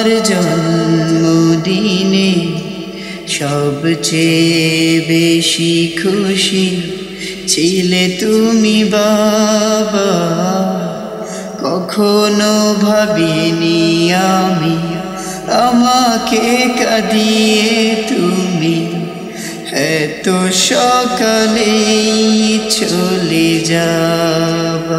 আমার জন্মদিনে সবচেয়ে বেশি খুশি ছিলে তুমি বাবা। কখনো ভাবিনি আমি আমাকে কাঁদিয়ে তুমি এত সকালেই চলে যাবা।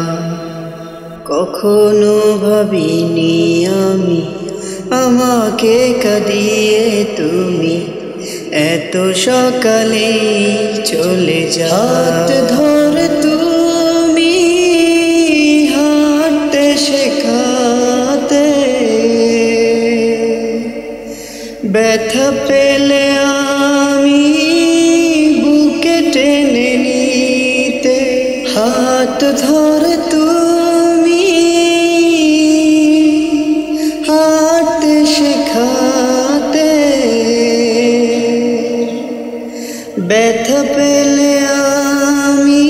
কখনো ভাবিনি আমি আমাকে কাঁদিয়ে তুমি এত সকালেই চলে যাবা। হাত ধরে তুমি হাঁটতে শেখাতে, ব্যথা পেলে আমি বুকে টেনে নিতে। হাত ধরে তুমি হাঁটতে শেখাতে, ব্যথা পেলে আমি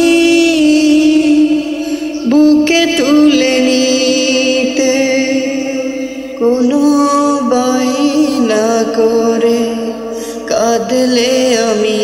বুকে তুলে নিতে। কোনো বায়না করে কাঁদলে আমি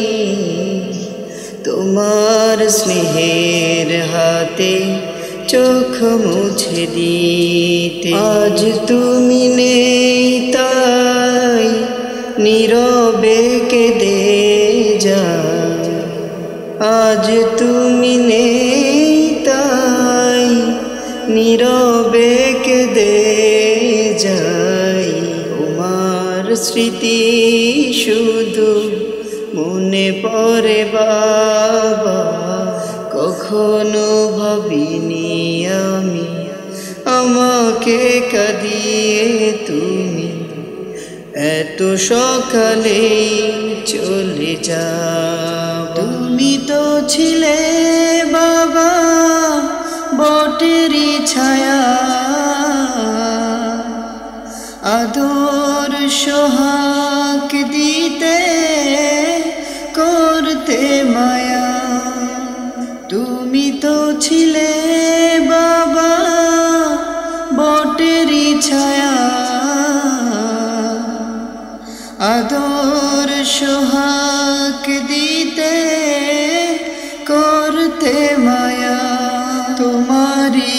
তোমার স্নেহের হাতে চোখ মুছে দিতে। আজ তুমি নেই তাই নীরবে কেঁদে যাই। আজ তুমি নেই তাই নীরবে কেঁদে যাই। তোমার স্মৃতি শুধু মনে পড়ে বাবা। কখনো ভাবিনি আমি আমাকে কাঁদিয়ে তুমি এত সকালেই চলে যাও। তুমি তো ছিলে বাবা বটেরই ছায়া, আদর সোহাগ দিতে করতে মায়া। তুমি তো ছিলে বাবা বটেরই ছায়া, আদর সোহাগ দিতে করতে মায়া। তোমারই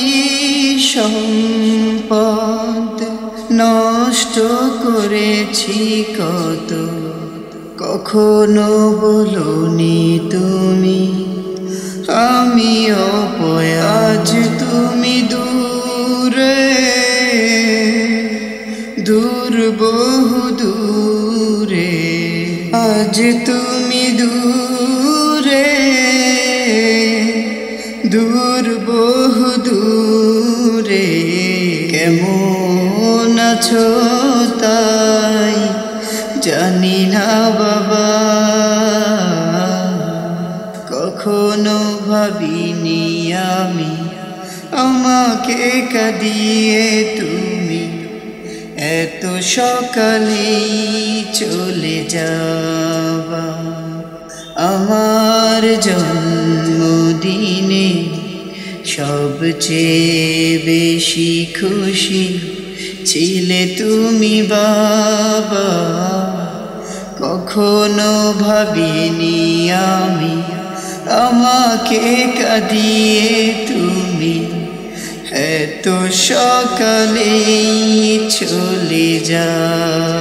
সম্পদ নষ্ট করেছি কত, কখনো বলোনি তুমি আমি অপয়া। আজ তুমি দূরে দূর বহু দূরে, আজ তুমি দূরে দূর বহু দূরে। কেমন আছো তাই জানি না বাবা। কখনো ভাবিনি আমি আমাকে কাঁদিয়ে তুমি এত সকালেই চলে যাবা। আমার জন্মদিনে সবচেয়ে বেশি খুশি ছিলে তুমি বাবা। কখনো ভাবিনি আমি আমাকে কাঁদিয়ে তুমি এত সকালেই চলে যাও।